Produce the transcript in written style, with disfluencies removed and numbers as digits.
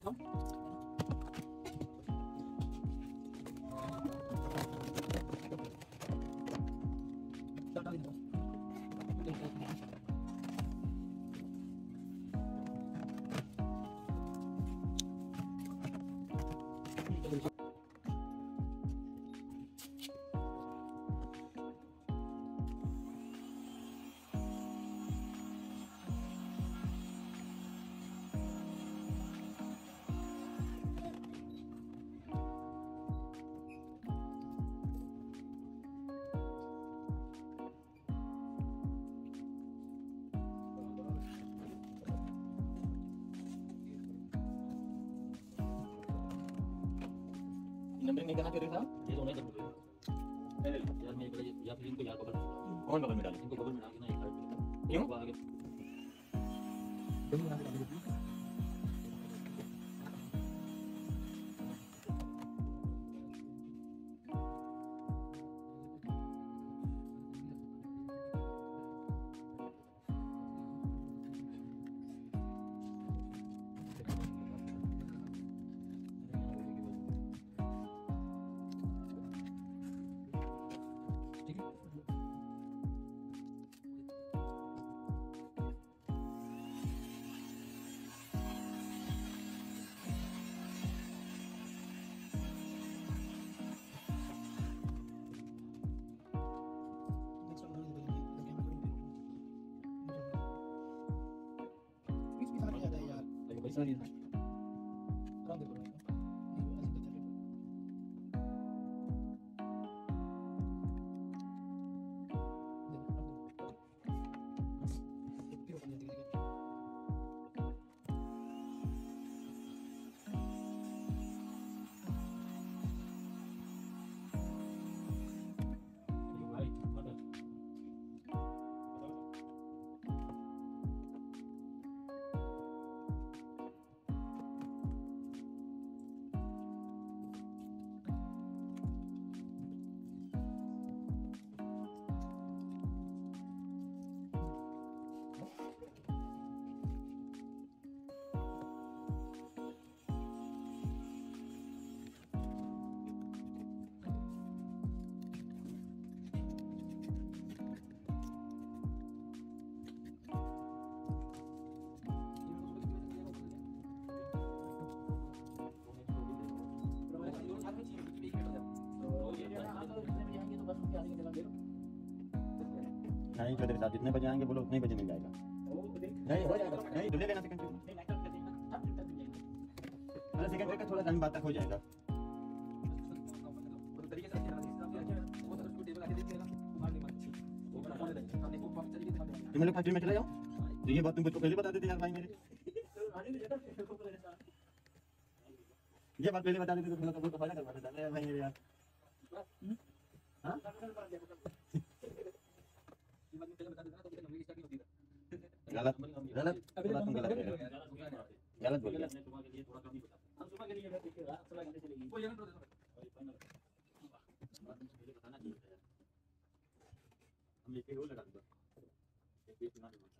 Numbering नहीं करना चाहिए था, ये दोनों जरूर है यार। मैं पहले या फिर इनको यार कवर कौन बगल में डाले, इनको कवर में डाल के ना एक साइड पे क्यों? आगे दोनों बना के डाले थे। पैसा नहीं था। नहीं तो तेरे साथ जितने बजे आएंगे बोलो उतने बजे मिल जाएगा। नहीं हो जाएगा, नहीं तो ले लेना सेकंड ट्रेन। अरे सेकंड ट्रेन का थोड़ा टाइम बाद तक हो जाएगा। तो मैं लोग फैक्ट्री में चले जाओ, तो ये बात तुम मुझको पहले बता देते यार भाई मेरे। ये बात पहले बता देते तो थोड़ा बहुत फायदा करवा देता भाई मेरे यार। हाँ गलत गलत गलत गलत बोल गया। हम लेके वो लगा दूंगा।